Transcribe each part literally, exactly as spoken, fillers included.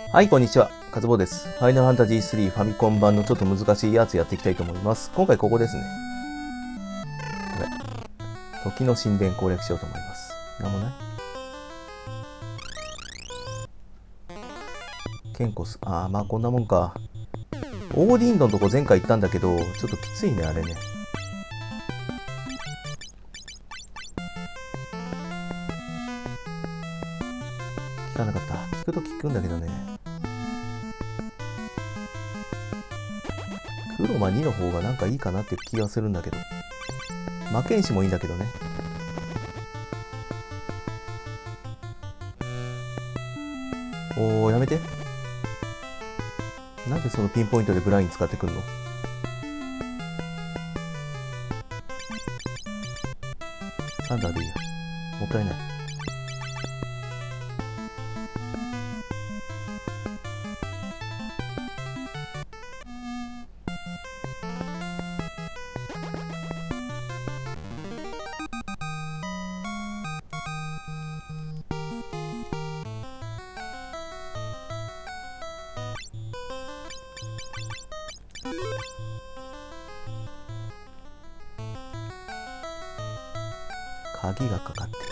はい、こんにちは。カズボです。ファイナルファンタジースリーファミコン版のちょっと難しいやつやっていきたいと思います。今回ここですね。これ。時の神殿攻略しようと思います。なんもない？ケンコス。ああ、まあこんなもんか。オーディンドのとこ前回行ったんだけど、ちょっときついね、あれね。聞かなかった。聞くと聞くんだけどね。クロマにの方がなんかいいかなって気がするんだけど。魔剣士もいいんだけどね。おー、やめて。なんでそのピンポイントでブライン使ってくんの？サンダーでいいや。もったいない。鍵がかかっている。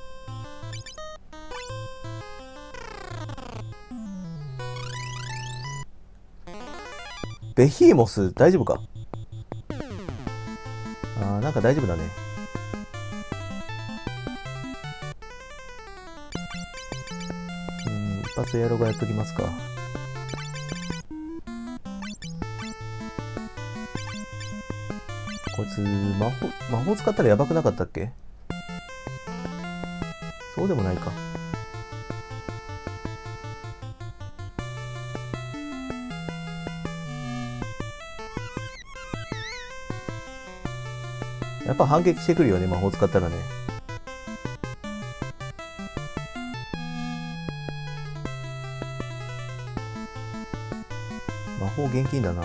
ベヒーモス大丈夫か？あー、なんか大丈夫だね。うん、一発エアロがやっときますか。こいつ魔法魔法使ったらやばくなかったっけ？そうでもないか。やっぱ反撃してくるよね、魔法使ったらね。魔法現金だな。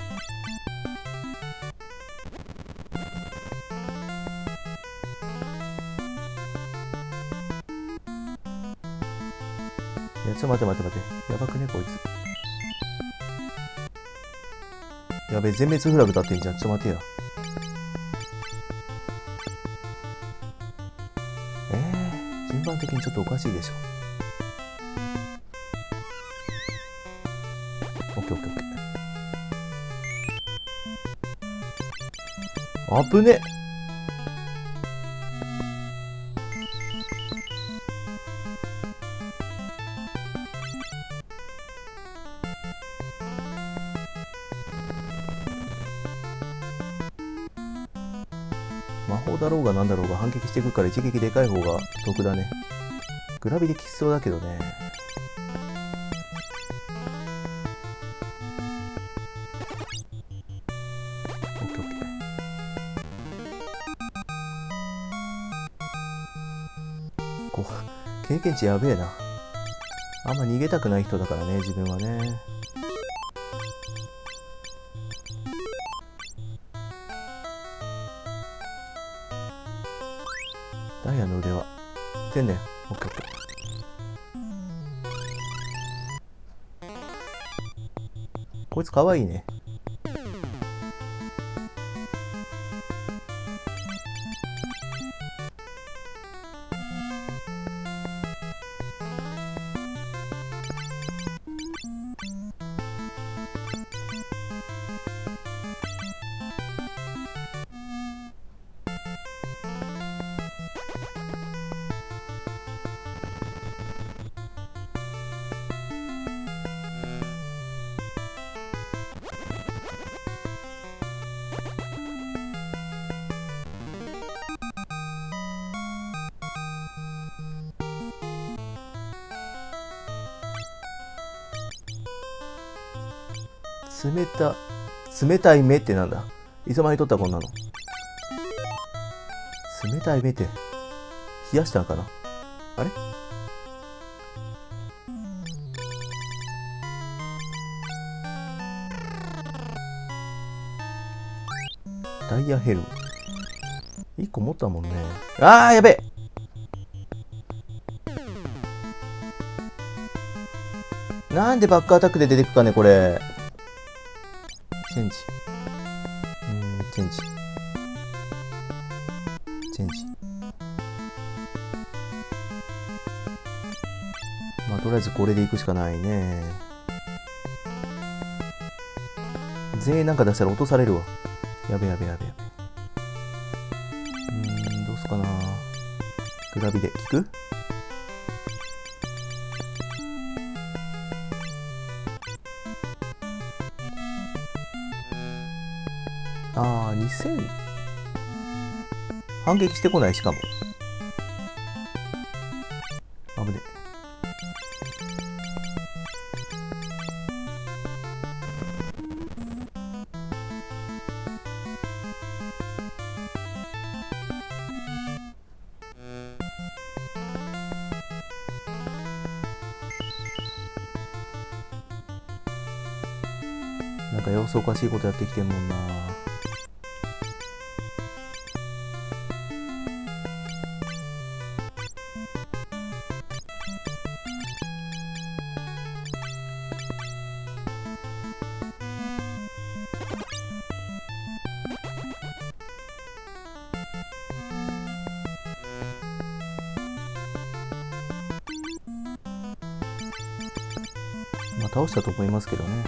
いや、ちょっと待って待って待って。やばくね、こいつ。やべえ、全滅フラグ立ってんじゃん。ちょっと待てよ。えー、順番的にちょっとおかしいでしょ。オッケーオッケーオッケー。あぶね。魔法だろうがなんだろうが反撃してくるから一撃でかい方が得だね。グラビできそうだけどね。オッケーオッケー。こう、経験値やべえな。あんま逃げたくない人だからね、自分はね。ダイヤの腕輪。天然。オッケーオッケー。こいつかわいいね。冷た、冷たい目ってなんだ？いつの間に取ったこんなの。冷たい目って、冷やしたんかな？あれ？ダイヤヘルム。いっこ持ったもんね。あー、やべえ！ なんでバックアタックで出てくかね、これ。チェンジ。うーん、チェンジ。チェンジ。まあ、とりあえずこれでいくしかないね。全員なんか出したら落とされるわ。やべやべやべやべ。うーん、どうすかな。グラビで効く？ああ、にせん。反撃してこない、しかも。危ね。なんか様子おかしいことやってきてんもんな。まあ倒したと思いますけどね。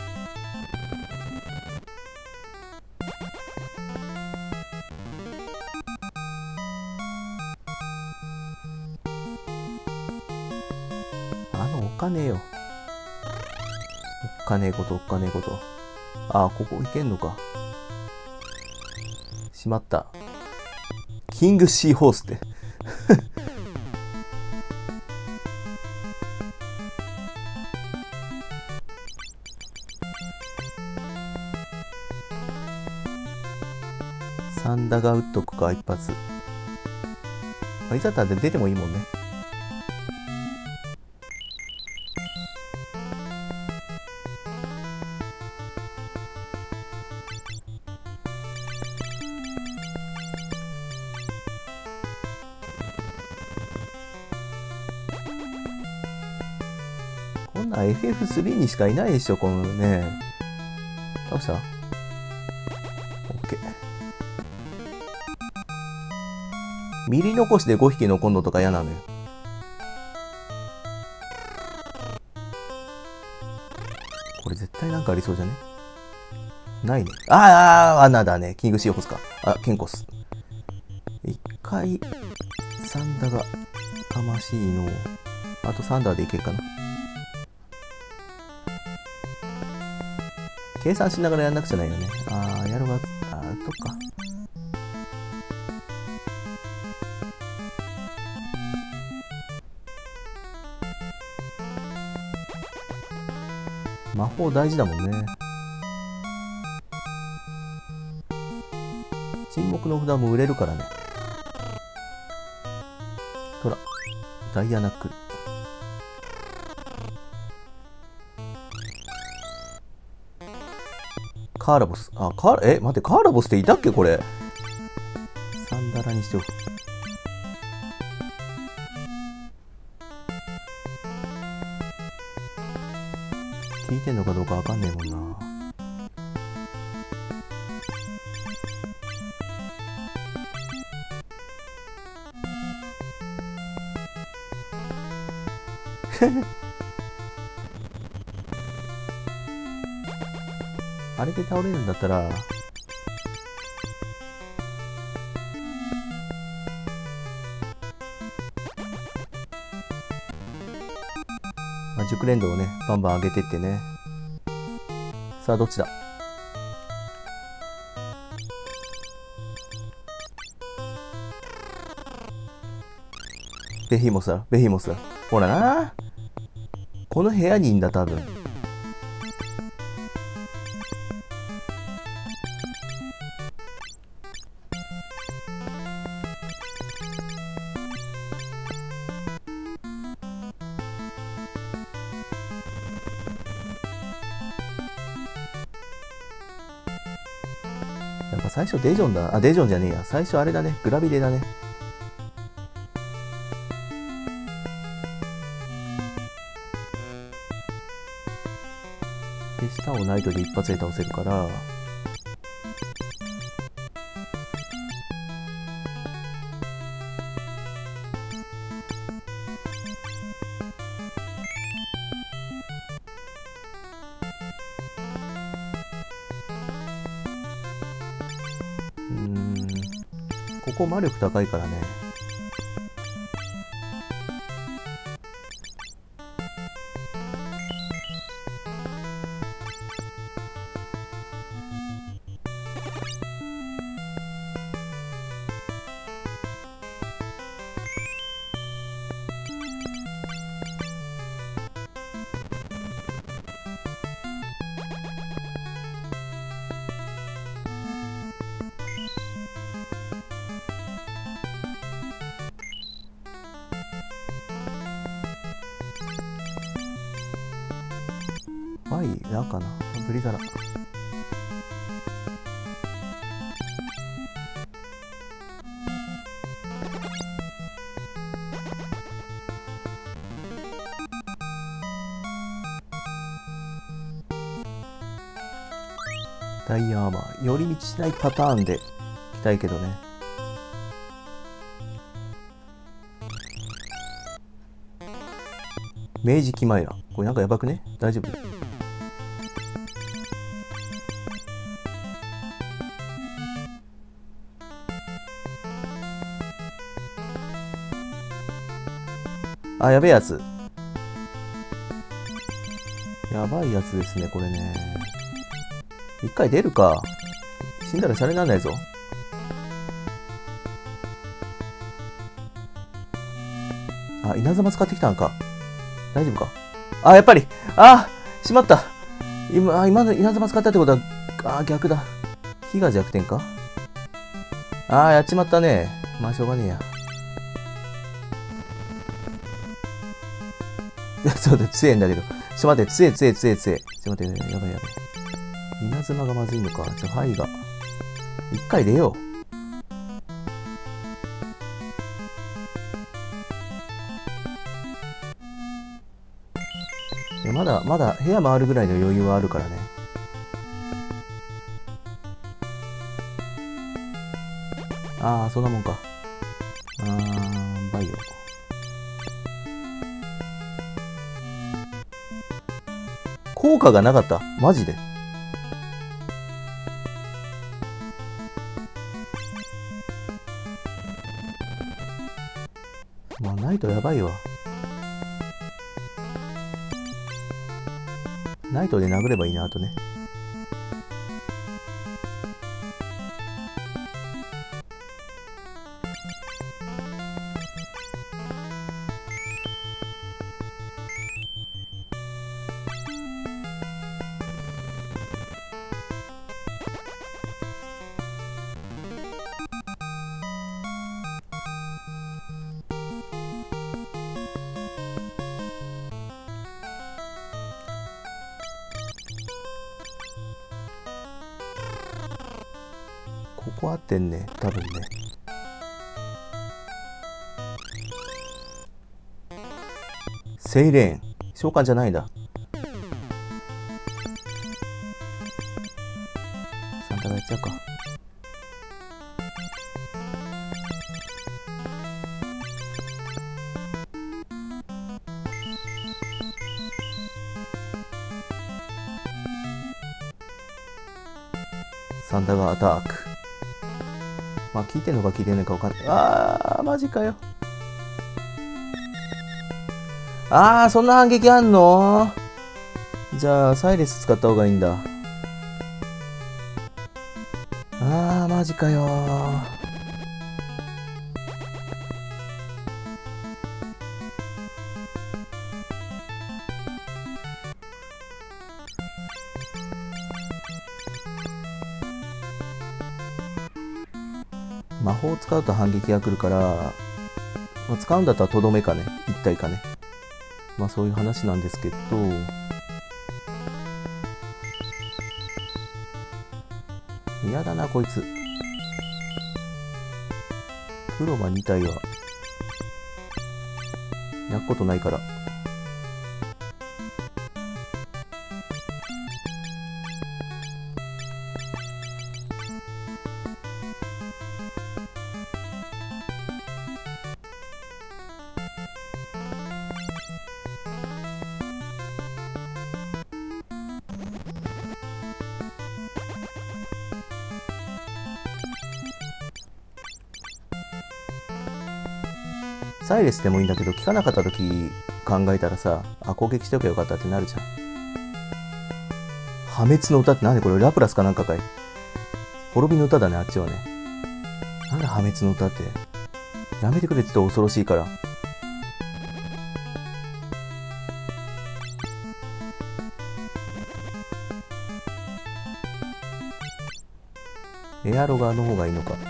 あのお金よ。おっかねえことおっかねえこと。ああ、ここ行けんのか。しまった。キングシーホースって。サンダが打っとくか、一発。いざったら出てもいいもんね。こんなん エフエフスリー にしかいないでしょ、このね。倒した？ OK。ミリ残しでごひき残んのとか嫌なのよ。これ絶対なんかありそうじゃね？ないね。ああ、穴だね。キングシーホースか。あ、ケンコス。一回、サンダが、かましいの。あとサンダーでいけるかな。計算しながらやんなくちゃないよね。ああ、やるわ。ああ、どっか。魔法大事だもんね。沈黙の札も売れるからね。ほら、ダイヤナックル。カーラボス。あ、カーラ、え、待って、カーラボスっていたっけこれ。サンダラにしておく。聞いてんのかどうかわかんねえもんな。あれで倒れるんだったら、まあ、熟練度をね、バンバン上げてってね。さあ、どっちだ？ベヒモスだ、ベヒモスだ。ほらな。この部屋にいんだ、多分。やっぱ最初デジョンだ。あ、デジョンじゃねえや。最初あれだね。グラビレだね。 で下をナイトで一発で倒せるから、うーん、ここ魔力高いからね。ワイラかな、ブリザラ。ダイヤアーマー、寄り道しないパターンでいきたいけどね。明治キマイラ、これなんかやばくね？大丈夫？あ、やべえやつ。やばいやつですね、これね。一回出るか。死んだらシャレなんないぞ。あ、稲妻使ってきたんか。大丈夫か。あ、やっぱり。あ、しまった。今、今の稲妻使ったってことは、あ、逆だ。火が弱点か。あ、やっちまったね。まあ、しょうがねえや。ちょっと強えんだけど。ちょっと待って、強え強え強え強え。ちょっと待って、やばいやばい。稲妻がまずいのか。ちょ、ハイが。一回出よう。まだ、まだ部屋回るぐらいの余裕はあるからね。ああ、そんなもんか。あー、バイオ。効果がなかった。マジで。まあ、ないとやばいわ。ナイトで殴ればいいな、あとね。ここ合ってんね、多分ね。セイレーン。召喚じゃないんだ。サンタがやっちゃうか。サンタがアタック。まあ、聞いてんのか聞いてないか分かんない。あー、マジかよ。あー、そんな反撃あんの？じゃあ、サイレス使った方がいいんだ。あー、マジかよ。魔法を使うと反撃が来るから、まあ、使うんだったらとどめかね、一体かね。まあそういう話なんですけど、嫌だなこいつ。黒羽に体はやっことないから。 サイレスでもいいんだけど、効かなかった時考えたらさ、あ、攻撃しておけばよかったってなるじゃん。破滅の歌って何これ、ラプラスかなんかかい。滅びの歌だね、あっちはね。なんだ破滅の歌って。やめてくれって言うと恐ろしいから。エアロガーの方がいいのか。と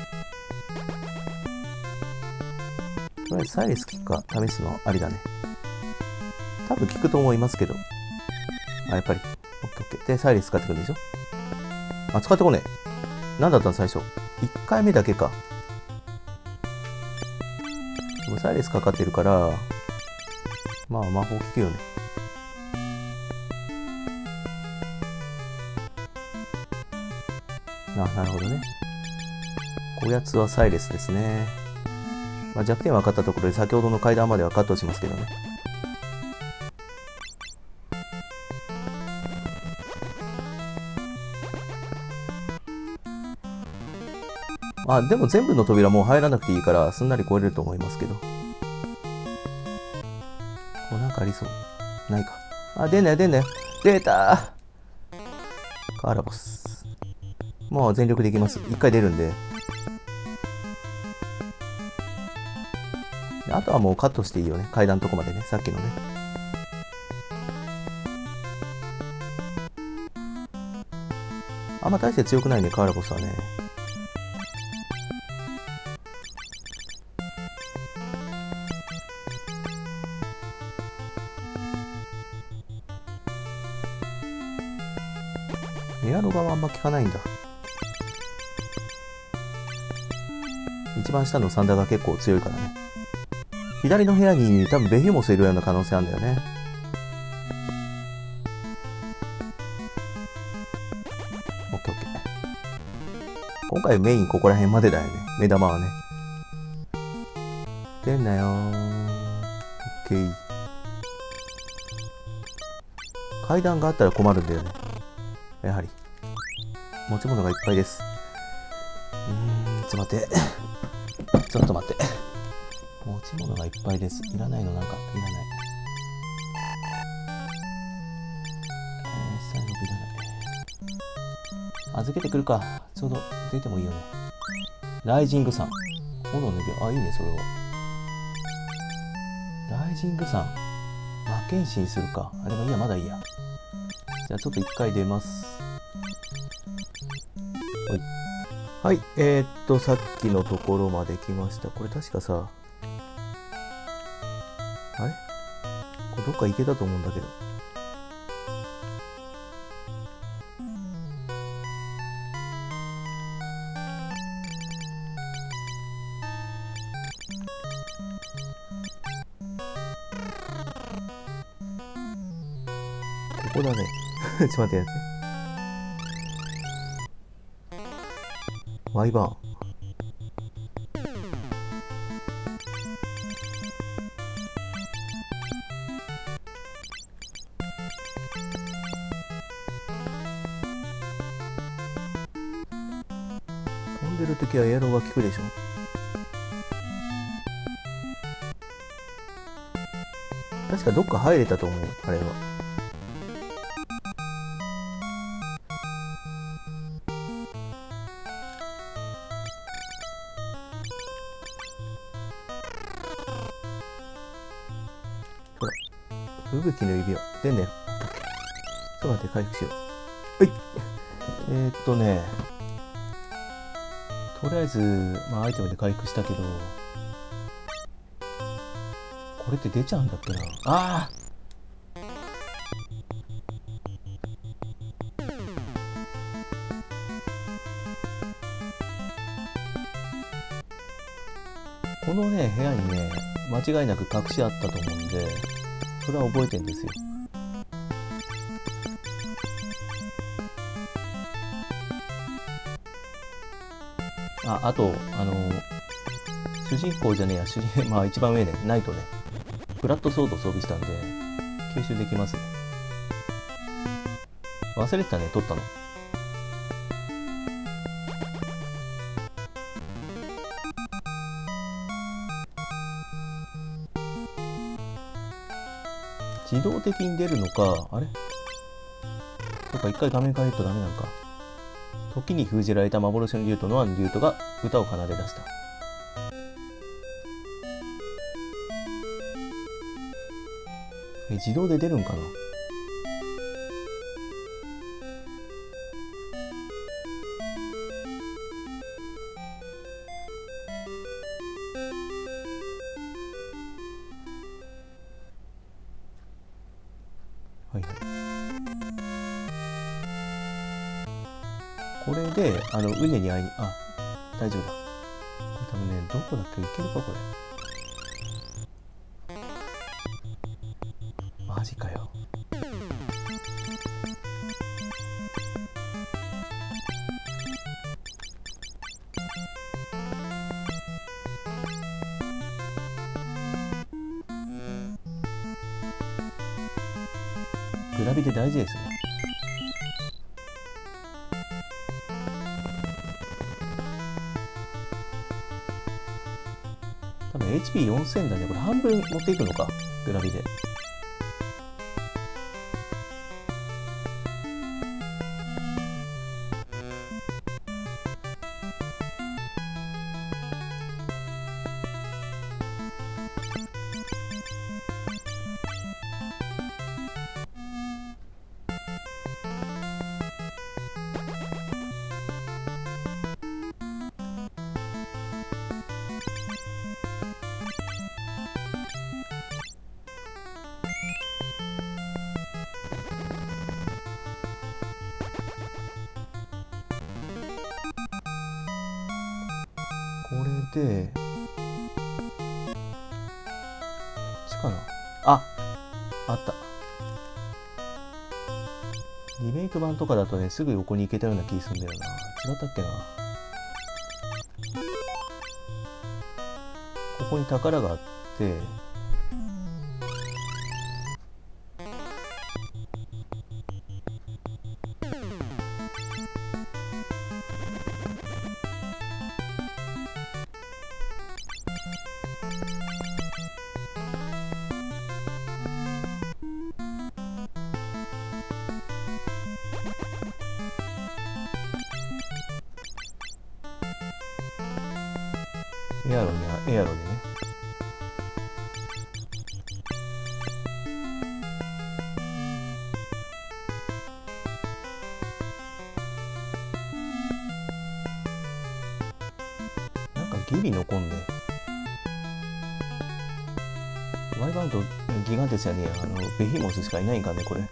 りあえずサイレス効くか試すのありだね。多分効くと思いますけど。あ、やっぱり。オッケーオッケー。で、サイレス使ってくるんでしょ。あ、使ってこねえ。何だったの最初。いっかいめだけか。でもサイレスかかってるから、まあ魔法効くよね。あ、なるほどね。こやつはサイレスですね。まあ、弱点分かったところで先ほどの階段まではカットしますけどね。あ、でも全部の扉もう入らなくていいからすんなり越えれると思いますけど。こうなんかありそう。ないか。あ、出んなよ出んなよ。出たー。カーラボス。もう全力でいきます。一回出るんで。あとはもうカットしていいよね。階段のとこまでね。さっきのね。あんま大して強くないね、カーラボスはね。エアロガはあんま効かないんだ。一番下のサンダーが結構強いからね。左の部屋に多分ベヒモスいるような可能性あるんだよね。オッケーオッケー。今回メインここら辺までだよね。目玉はね。出んなよー。オッケー。階段があったら困るんだよね。やはり。持ち物がいっぱいです。うーん、ちょっと待って。ちょっと待って。持ち物がいっぱいです。いらないのなんか、いらない。えー、最後いらない。預けてくるか。ちょうど出てもいいよね。ライジングさん。炎の指輪。あ、いいね、それは。ライジングさん。魔剣士にするか。あ、でもいいや、まだいいや。じゃあちょっと一回出ます。はい。はい、えー、っと、さっきのところまで来ました。これ確かさ、あれこれどっか行けたと思うんだけど。ここだね。ちょっと待ってやつね。ワイバーン。飛んでるときはエアロが効くでしょ。確かどっか入れたと思う、あれは。ほら、吹雪の指輪。出んねよ。ちょっと待って、回復しよう。はい。えー、っとね、とりあえず、まあ、アイテムで回復したけど、これって出ちゃうんだっけな。ああこのね、部屋にね、間違いなく隠しあったと思うんで、それは覚えてんですよ。あ、あと、あの、主人公じゃねえや、主人、まあ一番上ね、ナイトね、フラットソード装備したんで、吸収できますね。忘れてたね、取ったの。 自動的に出るのか、あれとか一回画面変えるとダメなのか。時に封じられた幻の竜とノアの竜とが歌を奏で出した。え、自動で出るんかな。はいはい。これで、あの、ウネに会いに、あ、大丈夫だ。これ多分ね、どこだっけ、いけるか、これ。マジかよ。グラビで大事ですね。多分 エイチピーよんせん だね。これ半分持っていくのか、グラビで。これで、こっちかな。あ、あった。リメイク版とかだとね、すぐ横に行けたような気するんだよな。違ったっけな。ここに宝があって、エアロにエアロでね。なんかギリ残んね。ワイバウンドギガンテスじゃねえや、あのベヒモスしかいないんかね、これ。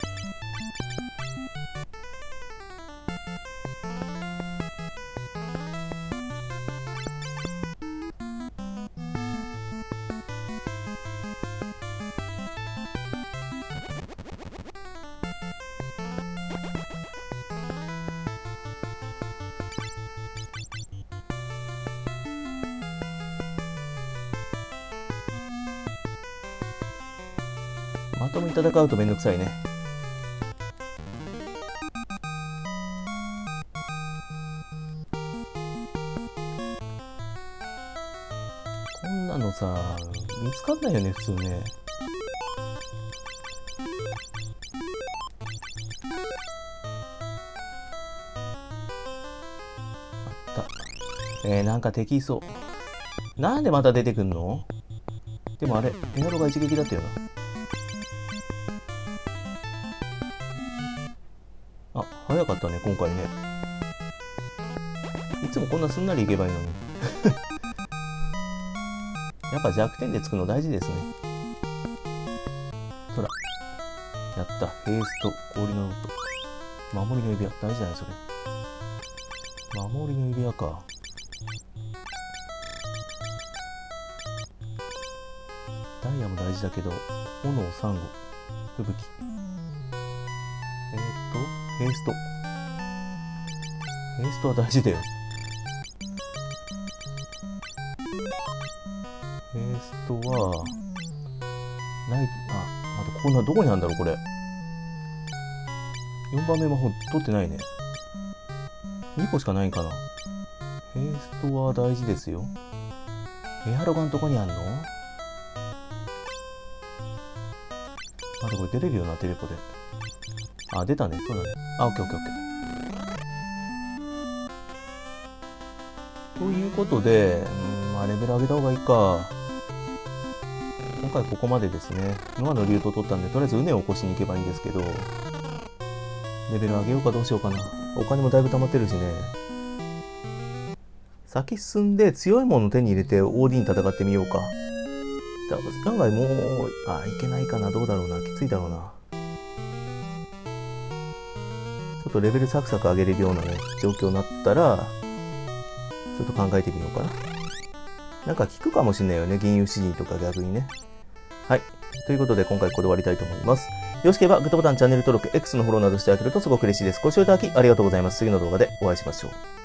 まともに戦うとめんどくさいね。こんなのさ、見つかんないよね、普通ね。あった。えー、なんか敵いそう。なんでまた出てくんの？でもあれ、エアロが一撃だったよな。あ、早かったね、今回ね。いつもこんなすんなりいけばいいのに。やっぱ弱点でつくの大事ですね。ほら。やった。ヘイスト、氷の音。守りの指輪。大事じゃない、それ。守りの指輪か。ダイヤも大事だけど、炎、サンゴ、吹雪。えーっと、ヘイスト。ヘイストは大事だよ。ヘイストは、ない、あ、またこんな、どこにあるんだろう、これ。よんばんめ魔法取ってないね。にこしかないんかな。ヘイストは大事ですよ。エアロガンどこにあんの？ あとこれ出れるよな、テレポで。あ、出たね。そうだね。あ、オッケーオッケーオッケー。ということで、うん、まあ、レベル上げた方がいいか。今回ここまでですね。ノアの竜頭取ったんで、とりあえずウネを起こしに行けばいいんですけど、レベル上げようかどうしようかな。お金もだいぶ溜まってるしね。先進んで強いものを手に入れて オーディー に戦ってみようか。案外もう、あ、いけないかな。どうだろうな。きついだろうな。ちょっとレベルサクサク上げれるようなね、状況になったら、ちょっと考えてみようかな。なんか効くかもしれないよね。銀融詩人とか逆にね。はい。ということで今回ここで終わりたいと思います。よろしければグッドボタン、チャンネル登録、X のフォローなどしていただけるとすごく嬉しいです。ご視聴いただきありがとうございます。次の動画でお会いしましょう。